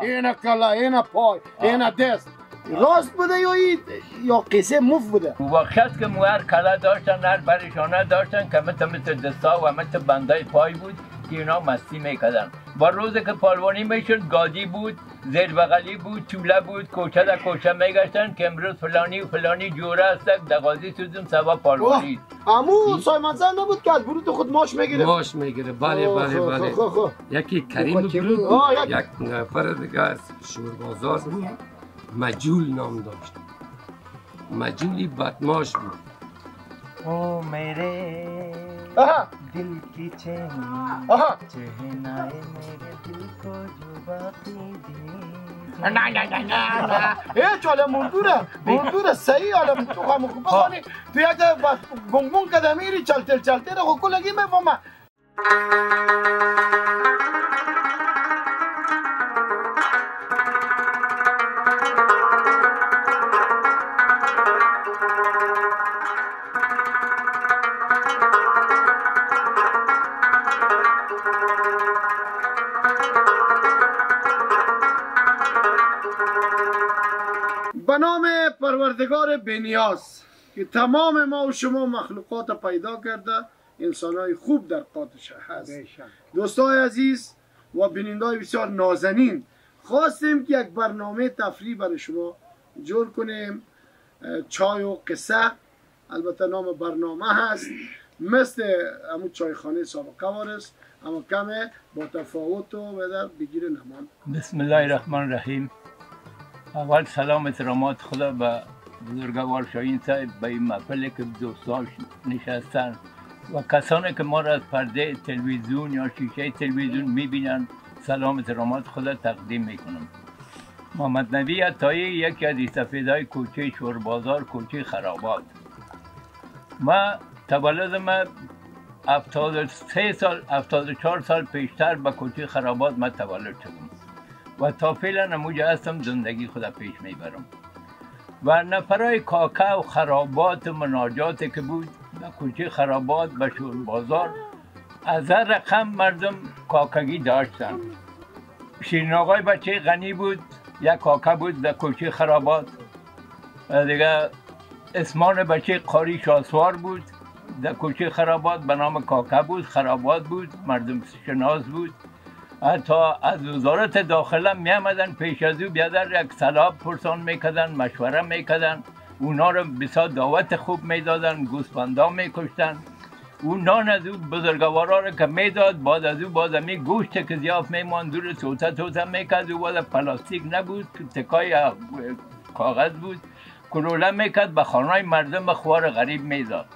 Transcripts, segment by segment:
این کله این پای این دست راست بوده یا قصه مفت بوده؟ وقت که موهر کله داشتن هر پریشانه داشتن که مثل دستا و مثل بنده پای بود که اینا مستی میکردن. با روزی که پالوانی میشد گادی بود، زیر بغلی بود، چوله بود، کوچه در کوچه میگشتن که امروز فلانی و فلانی جوره است دغازی سوزم سوا پالوانی. امو سایمانزن نبود که از برود خود ماش میگیره؟ ماش میگیره، بله بله بله. یکی کریم برود، یک نفر دیگه از شوربازار بود، مجول نام داشت. مجولی بدماش بود. او میره دل کی چهنائے میرے دل کو جو باقی دی. نه چاله مردوره صحیح حالا تو خواهم خوب بخوانی تو یک گنگون کده میری چلتر خود کلگی میفهمه. به نام پروردگار بنیاز که تمام ما و شما مخلوقات پیدا کرده انسان‌های خوب در قادش هست. دوستای عزیز و بینندگان بسیار نازنین، خواستیم که یک برنامه تفریح برای شما جور کنیم. چای و قصه البته نام برنامه هست، مثل همون چایخانه سابقه وارست اما کمه با تفاوت و بگیر نمان. بسم الله الرحمن الرحیم. اول سلام احترامات خدا به بزرگوار شاهین صاحب، به این محفلی که دوستاش نشستن و کسانی که ما را از پرده تلویزیون یا شیشه تلویزیون میبینن سلام احترامات خدا تقدیم میکنم. محمد نبی عطایی یکی از سفیدای کوچه شوربازار، کوچه خرابات. ما تولدم 73 سال 74 سال پیشتر به کوچه خرابات ما تولد شدم و تا فعلا همونجا هستم، زندگی خدا پیش میبرم. و نفرای کاکا و خرابات و مناجاتی که بود به کوچه خرابات به شوربازار، از هر رقم مردم کاکگی داشتن. شیرین آقای بچه غنی بود، یک کاکا بود در کوچه خرابات. دیگه اسمان بچه قاری شاسوار بود در کوچه خرابات، به نام کاکا بود، خرابات بود، مردم شناس بود. حتی از وزارت داخله می آمدن پیش از او بیادر یک سلاب پرسان میکردن، مشوره میکردن. اونا رو بسیار دعوت خوب میدادن، گوسفندا میکشتن. اون نان از او بزرگوارا رو که میداد، بعد از او باز می گوشت که زیاف میمان دور توته میکرد. او باز پلاستیک نبود، تکای کاغذ بود، کلوله میکرد به خانه مردم خوار غریب میداد.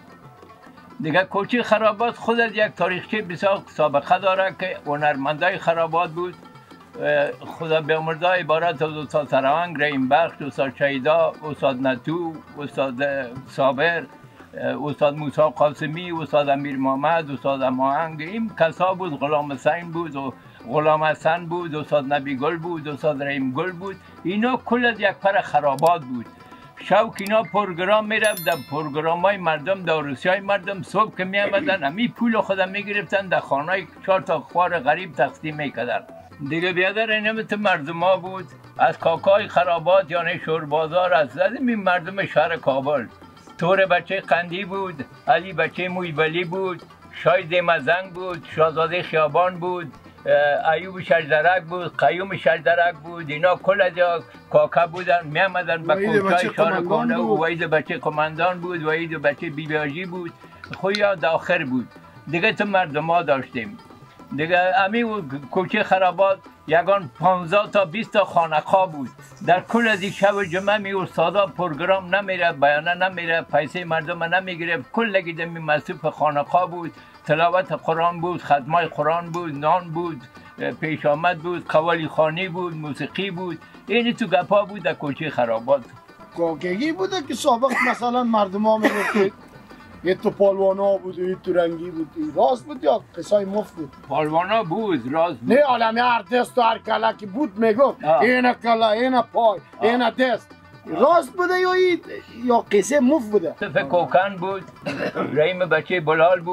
دیگه کوچه خرابات خود از یک تاریخچه بسیار سابقه داره که هنرمندای خرابات بود. خدا بیامرزا عبارت از استاد سرهنگ، رحیم بخش، استاد شیدا، استاد نتو، استاد صابر، استاد موسی قاسمی، استاد امیر محمد، استاد اماهنگ. این کسا بود. غلام حسین بود و غلام حسن بود، استاد نبی گل بود، استاد رحیم گل بود. اینا کل از یک پر خرابات بود. شب که اینا پروگرام میرفت، در پروگرام های مردم، در عروسی های مردم صبح که می آمدن همی پول خودم می گرفتن، در خانه های 4 تا خوار غریب تقسیم میکردن. دیگه بیادر این همت مردم ها بود از کاکای خرابات یعنی شوربازار، از این مردم شهر کابل. تور بچه قندی بود، علی بچه مویبلی بود، شاید مزنگ بود، شاهزاده خیابان بود، ایوب شجدرک بود، قیوم شجدرک بود. اینا کل از کاکا بودن، می آمدن به کوچای شارکانه. و وحید بچه قماندان بود، وحید بچه بیبیاجی بود، خویا داخر بود. دیگه تو مردم ها داشتیم. دیگه امی کوچه خرابات یگان 15 تا 20 تا خانقاه بود. در کل از این شب جمعه می استادا پروگرام نمیره، بیانه نمیره، پیسه مردم نمیگیره، کلگی دمی مصروف خانقاه بود. تلاوت قرآن بود، ختمای قرآن بود، نان بود، پیش آمد بود، قوالی خانی بود، موسیقی بود. این تو گپا بود در کوچه خرابات. کاکگی بوده که سابق مثلا مردم ها میگفت یه تو پالوانا بود و یه تو رنگی بود. راست بود یا قصای مفت بود؟ پالوانا بود، راست بود. نه عالمی هر دست و هر کله که بود میگفت این کله، این پای، این دست. راست بوده یا قصه مفت بوده؟ کوکن بود، رحیم بچه بلال بود،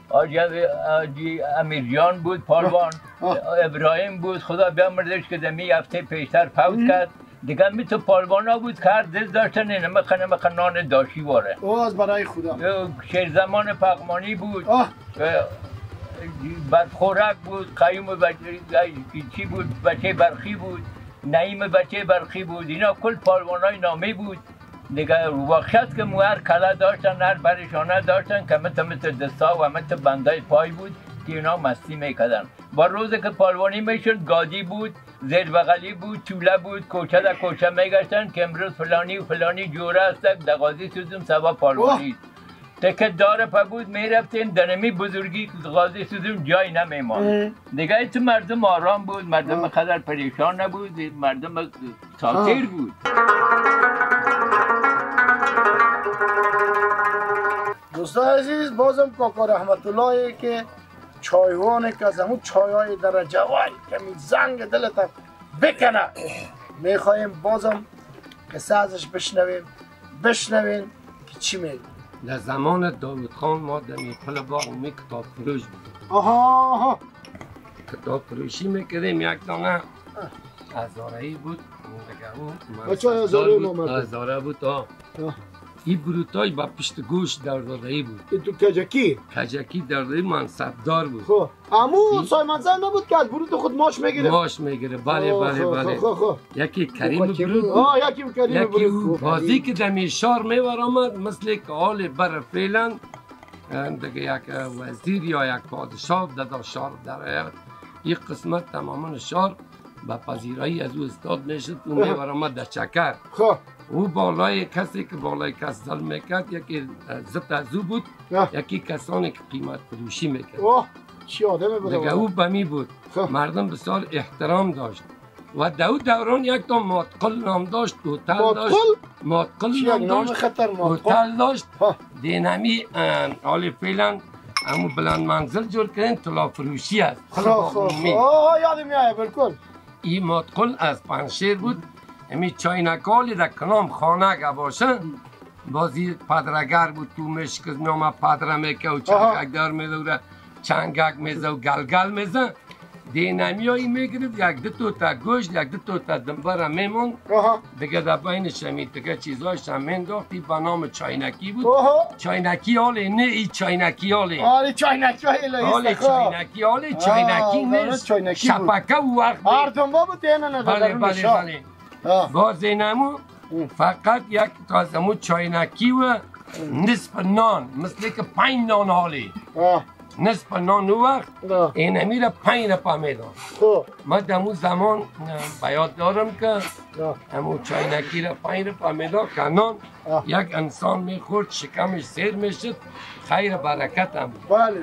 آجی امیرجان بود پالوان، ابراهیم بود خدا بیامرزش که دمی هفته پیشتر فوت کرد. دیگه می تو پالوان ها بود که هر دل داشتن نمخ نان داشی واره. از برای خدا. شیرزمان پغمانی بود، بدخورک بود، قیوم چی بود، بچه برخی بود، نعیم بچه برخی بود. اینا کل پالوان های نامی بود. دیگه وقت که موهر کله داشتن، هر برشانه داشتن که مثل دستا و مثل بندای پای بود که اینا مستی میکردن. با روز که پالوانی میشد گادی بود، زیر بغلی بود، چوله بود، کوچه در کوچه میگشتن که امروز فلانی و فلانی جوره هستن دقاضی سوزم سوا پالوانی. تکت داره پا بود میرفتیم دنمی بزرگی غازی سوزم جای نمیمان. دیگه تو مردم آرام بود، مردم قدر پریشان نبود، مردم ساکر بود. دوستان عزیز بازم کاکا رحمت الله که چایوانه که از همون چایهای درجه وای که می زنگ دلت بکنه میخواییم بازم قصه ازش بشنویم که چی میگه. در زمان داود خان ما در میپل باغ می کتاب فروش بود. آها کتاب فروشی میکردیم. یک دانه هزاره‌ای بود. بچه هزاره نامرده هزاره بود. این بروتای با پشت گوش دردادهی بود. این تو کجکی؟ کجکی دردادهی منصبدار بود. خب امو سای منزل نبود که از بروت خود ماش میگیره؟ ماش میگیره بله. یکی کریم برود یکی کریم برود. یکی بازی که دمی شار میور آمد مثل که حال بر فعلا دیگه یک وزیر یا یک پادشاه در شار در این قسمت تماما شار با پذیرایی از او استاد میشد و میور آمد در چکر. او بالای کسی که بالای کس ظلم میکرد یکی زد از او بود، یکی کسانی که قیمت فروشی میکرد. چی آدمه بود؟ دیگه او بمی بود. مردم بسیار احترام داشت و دو دوران یک تا ماتقل نام داشت، هتل داشت. ماتقل نام داشت، هتل داشت. دینمی حال فعلا همون بلند منزل جور کردن طلا فروشی است. یادم میاد بالکل. این ماتقل از پنشیر بود. امی چاینکالی در کنام خانه که باشن بازی پدرگر بود تو مشکز میامه پدره میکه و چنگک دار میده چنگک میزه و گلگل میزه دینمی هایی میگرد یک دو تا گوشت یک دو تا دنبره میمون دیگه در بینش همین دیگه چیزهایش هم مینداختی به نام چاینکی بود. چاینکی حاله نه ای چاینکی حاله چاینکی حاله چاینکی نه شپکه و وقت هر دنبا بود اینه ندارم بله باز اینمو فقط یک تازمو چاینکی و نصف نان مثل که 5 نان حالی نصف نان او وقت اینمی را 5 رپا میدان. ما دمو زمان بیاد دارم که همو چاینکی را 5 رپا میدان که نان یک انسان میخورد شکمش سیر میشد خیر برکت هم بود. بله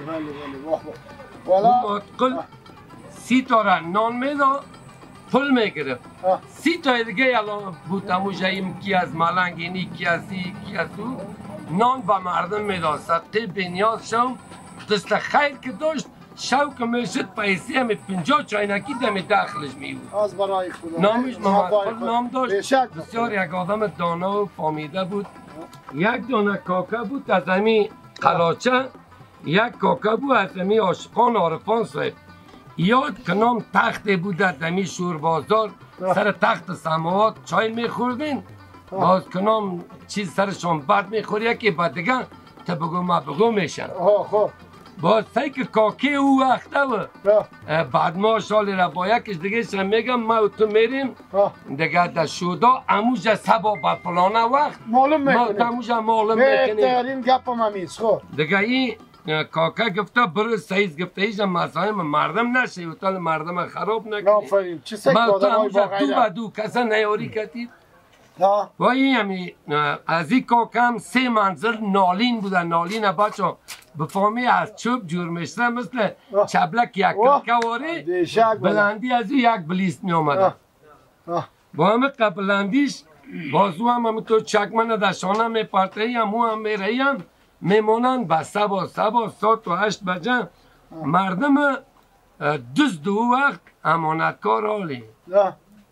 او ماتقل 30 تا را نان میدان پول میگرفت. 30 تا دیگه الان بود اموجهیم کی از ملنگ اینی کی از او نان با مردم میداد. صدقه بنیاز شم دست خیر که داشت شوق میشد پیسی همه 50 چاینکی دمی داخلش میبود. از برای خدا نامش محمد نام داشت. بسیار یک آدم دانا و فامیده بود. یک دانه کاکا بود از همین قلاچه، یک کاکا بود از همین عاشقان عارفان صاحب. یاد کنم تخت بود در دمی شور بازار سر تخت سماوات چای میخوردین باز کنم چیز سرشان بد میخوری یکی بعد دیگه تا بگو ما بگو میشن. باز سعی که کاکی او وقته و بعد ما شالی را با یکش دیگه شم میگم ما و تو میریم دیگه در شودا اموجه سبا با فلانه وقت معلوم میکنیم ما اموجه معلوم میکنیم بهترین گپ هم همیست. دیگه این کاکا گفته برو سعید گفته ایجا مزایم مردم نشه و مردم خراب نکنی. ما تو اموجه دو با دو کسا نیاری کتید و این همی از این کاکم 3 منزل نالین بودن. نالین بچه بفهمی از چوب جور میشته مثل چبلک یک کلکواری بلندی از یک بلیست می آمده با همه قبلندیش بازو هم تو چکمن دشانه می پرته هم می رهیم میمونن با سبا ساعت و 8 بجه مردم دو وقت امانتکار حالی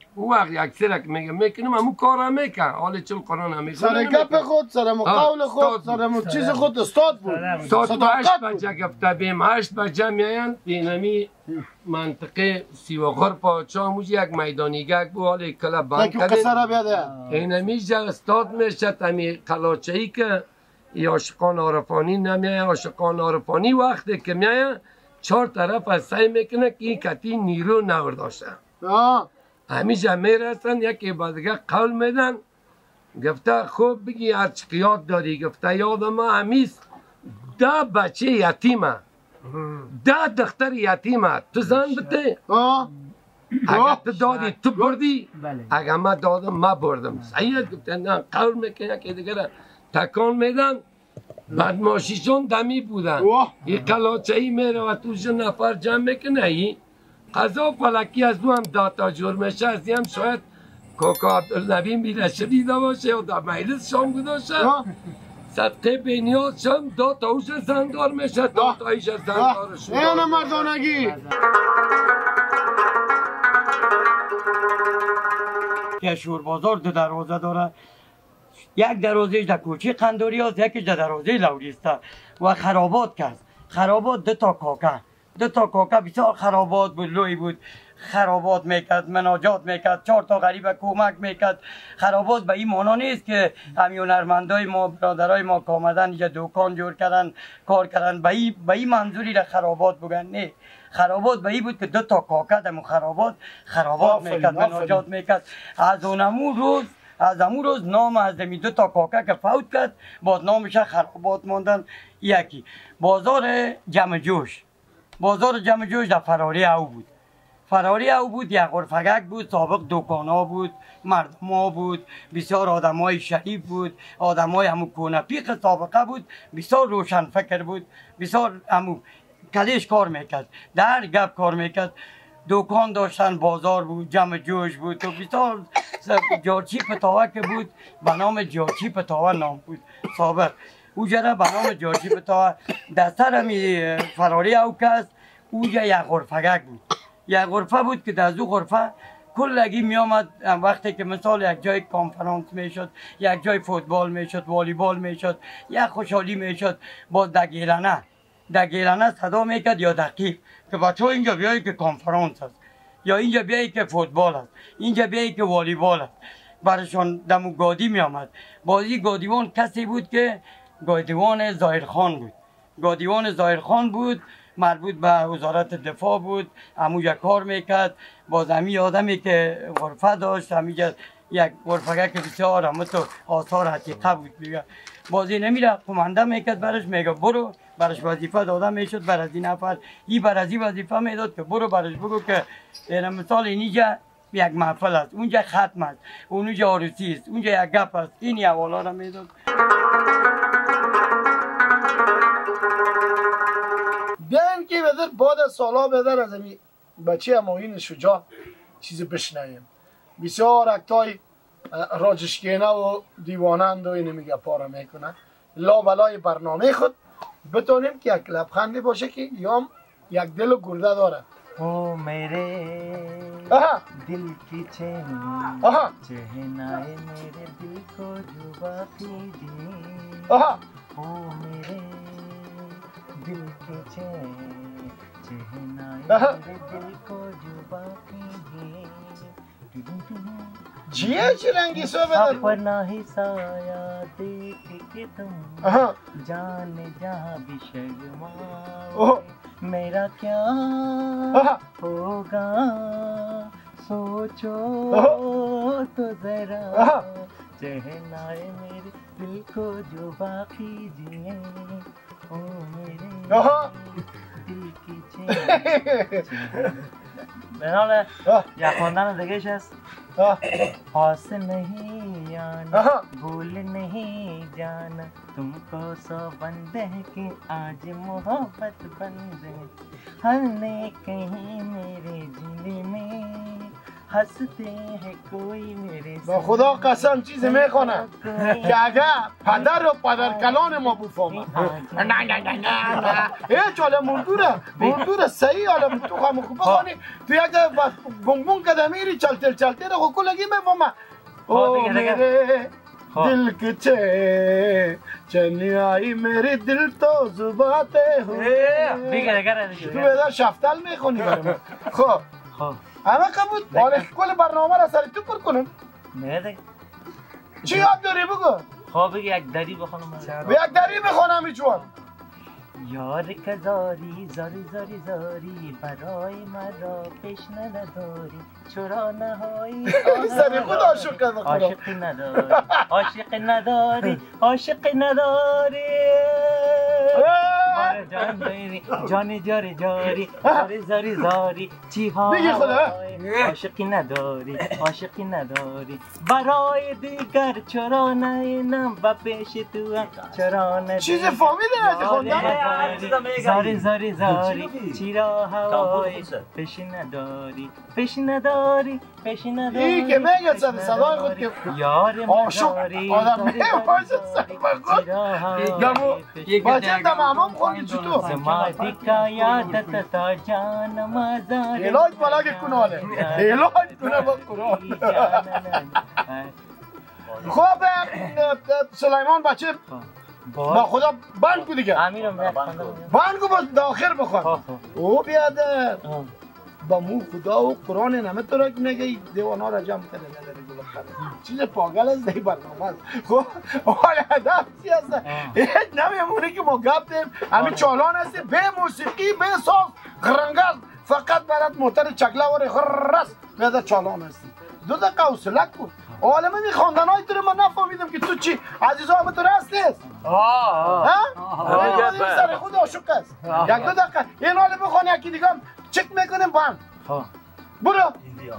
او وقت یک سرک میکنم همون کار میکنم. حالا چون قرآن هم میخونم سر گپ خود، سر قول خود، سر چیز خود استاد بود. استاد با 8 بجه گفته بیم 8 بجه میاین بینمی منطقه سیوغر پاچا موج یک میدانیگک بود. حالا کلا بند کردیم قصه را بیاده اینمی جا استاد میشه تمی قلاچه‌ای که عاشقان عارفانی نمیایه. عاشقان عارفانی وقتی که میایه 4 طرف از سعی میکنه که این کتی نیرو نورداشه. همیشه میرسن یکی با دیگه قول میدن. گفته خوب بگی هرچی یاد داری. گفته یادم همیست 10 بچه یتیمه، 10 دختر یتیمه. تو زن بده اگر تو دادی تو بردی، اگر من دادم من بردم. سید گفته نه قول میکنه که دیگه تکان میدن. بدماشیشون دمی بودن. این قلاچه ای میره و توش نفر جمع میکنه. این قضا فلکی از دو هم داتا جور میشه. از این هم شاید کاکا عبدالنبی میرشه دیده باشه یا در مجلس شام گذاشته. صدقه بینیاز شام داتا اوش زندار میشه، داتا ایش زندار شده. اینه مردانگی. که شور بازار 2 دروازه داره. یک دروازه در کوچه قندوری هست، یکیش در دروازه لوریسته و خرابات کرد. خرابات 2 تا کاکه، 2 تا کاکه بسیار خرابات بود، لوی بود. خرابات میکرد، مناجات میکرد، 4 تا غریب کمک میکرد. خرابات به این معنا نیست که همین هنرمندای ما، برادرای ما که آمدن اینجا دکان جور کردن، کار کردن، به این منظوری را خرابات بگن. نه، خرابات به این بود که 2 تا کاکه در خرابات میکرد، مناجات میکرد. از امون روز نام از دمی 2 تا کاکه که فوت کرد باز نامش خرابات ماندن. یکی بازار جمع جوش در فراری او بود. فراری او بود یک غرفگک بود، سابق دکانا بود، مردم بود، بسیار آدمای شریف بود، آدمای همون کونپیق سابقه بود، بسیار روشن فکر بود، بسیار همون کلیش کار میکرد، در گپ کار میکرد. دکان داشتن، بازار بود، جمع جوش بود و بسیار جارچی پتاوه که بود به نام جارچی پتاوه نام بود سابق. او جره به نام جارچی پتاوه دستر همی فراری او کس. اوجا یک غرفگک بود، یک غرفه بود که در دو غرفه کلگی می آمد. وقتی که مثال یک جای کانفرانس میشد، یک جای فوتبال میشد، والیبال میشد، یک خوشحالی میشد، باز در گیلانه صدا میکرد یا دقیق که بچه ها اینجا بیایی که کانفرانس است، یا اینجا بیایی که فوتبال است، اینجا بیایی که والیبال است. برشان دمو گادی می آمد. بازی گادیوان کسی بود که گادیوان ظاهرخان بود. گادیوان ظاهرخان بود، مربوط به وزارت دفاع بود. همونجا کار میکرد. باز همی آدمی که غرفه داشت، همیجا یک غرفه که بسیار همه تو آثار حقیقه بود دیگه. بازی نمیره قمانده میکرد برش، میگه برو، برش وظیفه داده میشد بر از این نفر. این بر از این وظیفه میداد که برو برش بگو که مثال اینجا یک محفل است، اونجا ختم است، اونجا عروسی است، اونجا یک گپ است. این حوالا را میداد. بیاین که بدر بعد از سالا بدر از این بچه اماین شجاع چیزی بشنویم. بسیار اکتای راجشکینه و دیوانند و اینو میگه پاره میکنه. لا بلای برنامه خود بتونیم که یک لبخندی باشه که یا یک دل و گرده داره. او میره دل کی چهنائے میرے دل کو جوا کیجیے. او میرے دل کی چہنائے میرے دل کو جوا کیجیے. چیه چی رنگی سو بدر؟ اپنا ہی سایہ دیکھ کے تم جان جہاں بھی شرماؤ. میرا کیا ہوگا سوچو تو ذرا. چہنائے میرے دل کو جو باقی جیے. او میرے دل کی بناله یا خوندن دیگهش هست. پاس نہیں آنا بھول نہیں جانا تم کو سو بندے کہ آج محبت بندے. ہر نے کہیں میرے دل میں हंसते हैं कोई मेरे با خدا قسم چیزی میخونم که اگه پدر و پدر کلان ما بفهمه نه نه نه نه نه هیچ حالا مردوره صحیح حالا تو خواهم خوب بخونی تو یک بونگ کده میری چلتر چلتر خو کلگی میفهمه او میره دل کچه چنیایی میری دل تو زباته هو تو بیدار شفتل میخونی برای من خب همه قبول حالا کل برنامه را سر تو پر کنم نه دیگه چی یاد داری بگو خواه بگی یک دری بخونم به یک دری بخونم ایچوان یار که زاری زاری زاری زاری برای مرا پیش نداری چرا نهایی سری خود عاشق کرد عاشقی نداری عاشقی نداری عاشقی نداری جان داری جان جاری جاری زاری زاری زاری چی ها عاشقی نداری عاشقی نداری برای دیگر چرا نینم و پیش تو چرا نداری چیز فامیلی نزی خوندم زاری زاری زاری چرا هوای پیش نداری پیش نداری پیش نداری این که میگه صدای خود که یار عاشق مداری آدم نمیشه سرمگو باید تمام خوندی چطور زمادی که یادت تا جان مزاری علاج بلاگ کناله علاج کنه با قرآن خب سلیمان بچه با خدا بند کو دیگه بند کو باز داخل بخوان او بیاده با مو خدا و قرآن نمه تو را که میگه دیوانا را جمع کنه نداره گل خرم چیز پاگل است دی برنامه است خب حالا هدف چی هست هیچ نمیمونه که ما گپ دیم همین چالان هستی به موسیقی به ساز غرنگل فقط برات موتر چگله وره خرست بیاده چالان هستی دو دقیقه حوصله کن حالا من این خواندنهای تو رو من نفهمیدم که تو چی عزیزا همه تو راست نیست این سر خود عاشق است یک دو دقیقه این حالا بخوان یکی دیگه چک میکنیم بند برو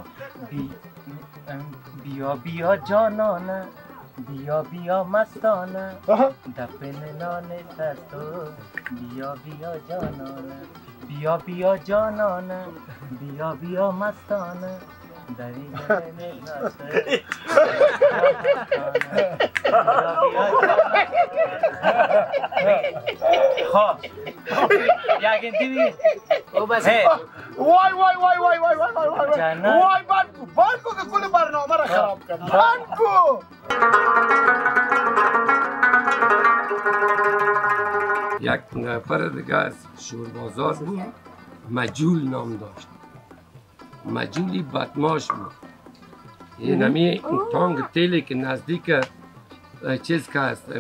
بیا بیا جانانه بیا بیا مستانه دفن نانه تو بیا بیا جانانه بیا بیا جانانه بیا بیا مستانه دری دری ناسته خواه یک انتی بگی وای وای وای وای وای وای وای وای وای بانکو که کل برنامه را خراب کرد بانکو یک نفر دیگه از شوربازار بود مجول نام داشت مجولی بدماش بود این همی تانگ تیلی که نزدیک چیز که هست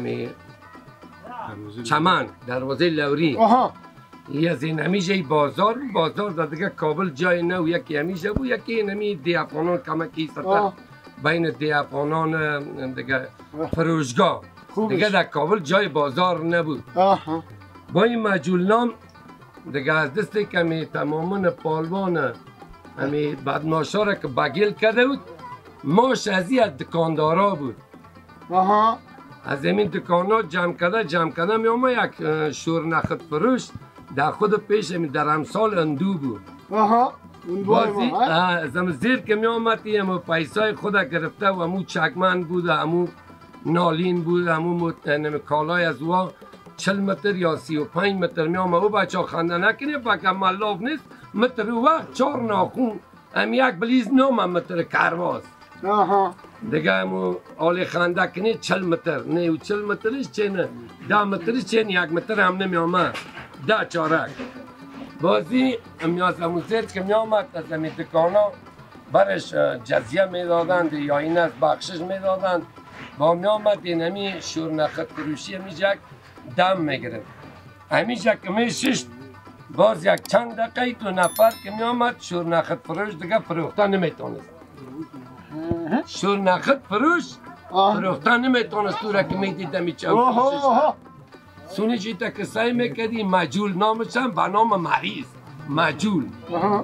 چمن دروازه لوری یه از این همیشه بازار در دیگه کابل جای نو یکی همیشه بود یکی این همی دیافانان کمکی سطح بین دیافانان دیگه فروشگاه دیگه در کابل جای بازار نبود با این مجول نام دیگه از دستی که همی تمامان پالوان همی بدماشا را که بگیل کرده بود ماش ازی از دکاندارا بود از این دکانا جمع کرده می آمه یک شور نخت فروش در خود پیش همی در امسال اندو بود بازی از هم زیر که می آمد همو پیسای خود گرفته و همو چکمن بود همو نالین بود همو کالای از وا 40 متر یا 35 متر می آمد و بچه ها خنده نکنه فکر ملاف نیست متر وقت 4 ناخون هم یک بلیز 9 متر کرواز دیگه همو آلی خنده کنه 40 متر نه و 40 مترش چه نه 10 مترش چه نه 1 متر هم نمی آمد 10 چارک بازی همیاز همو زید که می آمد از همی دکانا برش جزیه می دادند یا این از بخشش می دادند با می آمد این همی شور نخت فروشی همیشه دم می گرفت همیشه که می ششت باز یک چند دقیقه 2 نفر که می آمد شور نخت فروش دیگه فروخته نمی تونست شور نخت فروش فروخته نمی تونست تو را که می دیدم ای چند فروشش سونی جیتا که سعی میکردی مجول نامش هم به نام مریض مجول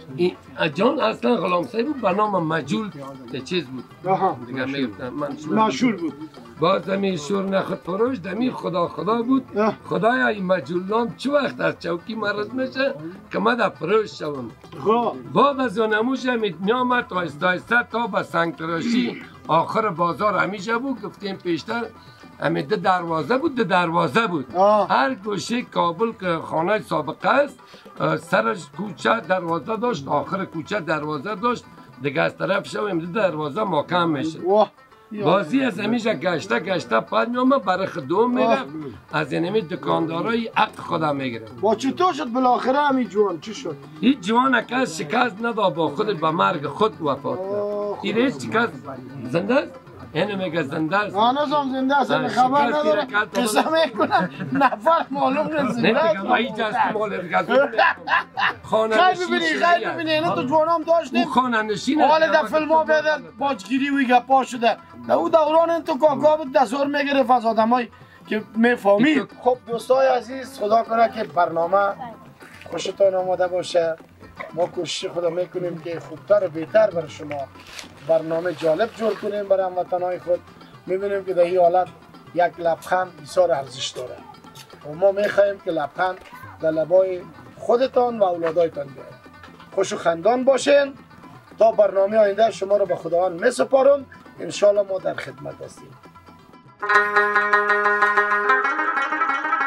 این جان اصلا غلام صاحب بود به نام مجول چیز بود دیگه میگفتم مشهور بود. باز دمی شور نخود فروش دمی خدا بود خدایا این مجولان چه وقت از چوکی مرد میشه که من در فروش شوم. بعد از اونموش همی میامد آهسته تا به سنگ تراشی آخر بازار همیشه بود. گفتیم پیشتر همی دروازه بود هر گوشه کابل که خانه سابقه است سرش کوچه دروازه داشت، آخر کوچه دروازه داشت، دیگه از طرف شویم دروازه محکم میشه. بازی از همیشه گشته پد میامه برای خدوم میره از اینمی دکاندارای عقل خودم میگیره. با چطور شد بالاخره همین جوان چی شد؟ هیچ جوان کس شکست نداد با خود به مرگ خود وفات کرد. این هیچ شکست زنده است؟ اینو میگه زنده است. هنوزم زنده است، خبر نداره قصه میکنه نفر معلوم نیست زنده است. نه هیچ است مال دیگه خیلی ببینی اینو تو جوانام داشتیم خانه نشینه حالا در فیلم ها بیده باجگیری و گپا شده در او دوران این تو کاکا بود دستور میگرفت از آدمایی که میفهمید. خب دوستای عزیز خدا کنه که برنامه خوشتان آماده باشه. ما کوشش خدا میکنیم که خوبتر و بهتر برای شما برنامه جالب جور کنیم برای هموطنهای خود. میبینیم که در این حالت یک لبخند بسیار ارزش داره و ما میخواهیم که لبخند در لبای خودتان و اولادایتان بیاید. خوش و خندان باشین. تا برنامه آینده شما رو به خداوند میسپارم. انشالله ما در خدمت هستیم.